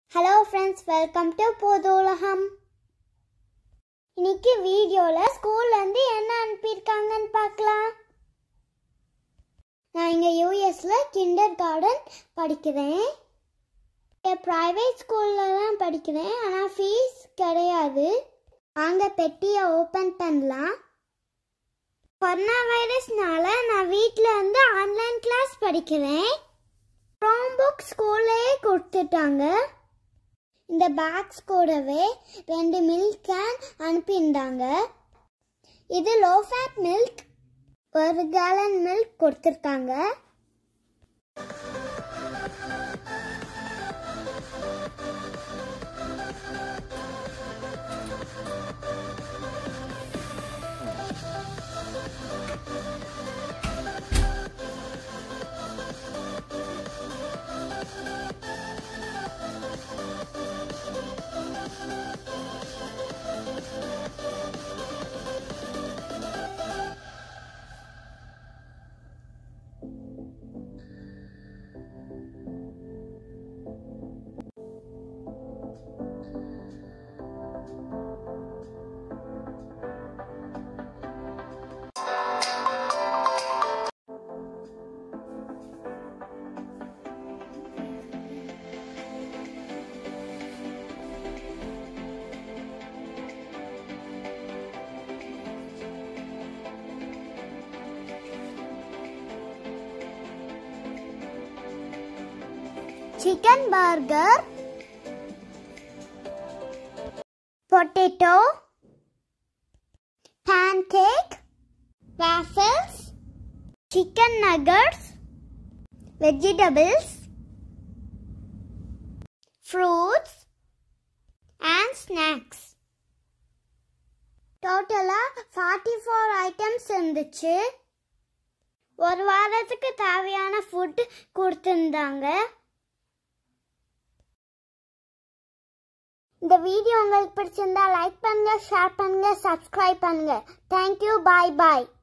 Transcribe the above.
Hello friends, welcome to Podolaham. இன்னைக்கு வீடியோல ஸ்கூல்ல இருந்து என்ன அனுப்பிருக்காங்கன்னு பார்க்கலாம். நான் இங்க யுஎஸ்ல கிண்டர்கார்டன் படிக்கிறேன். பிரைவேட் ஸ்கூல்ல தான் படிக்கிறேன். ஆனா ஃபீஸ் கிடையாது. வாங்க பெட்டியை ஓபன் பண்ணலாம். கொரோனா வைரஸ்னால நான் வீட்ல இருந்து ஆன்லைன் கிளாஸ் படிக்கிறேன். Chromebook ஸ்கூல்லேயே கொடுத்துட்டாங்க. இந்த பாக்ஸ் கூடவே 2 மில்க் கேன் அனுப்பியிருந்தாங்க. இது low fat milk, 1 gallon milk கொடுத்துருக்காங்க. Chicken burger, potato, pancake, waffles, chicken nuggets, vegetables, fruits and snacks. Totally 44 items இருந்துச்சு. ஒரு வாரத்துக்கு தேவையான ஃபுட் கொடுத்திருந்தாங்க. இந்த வீடியோ உங்களுக்கு பிடிச்சிருந்தா லைக் பண்ணுங்க, ஷேர் பண்ணுங்க, சப்ஸ்கிரைப் பண்ணுங்க. Thank you, bye bye.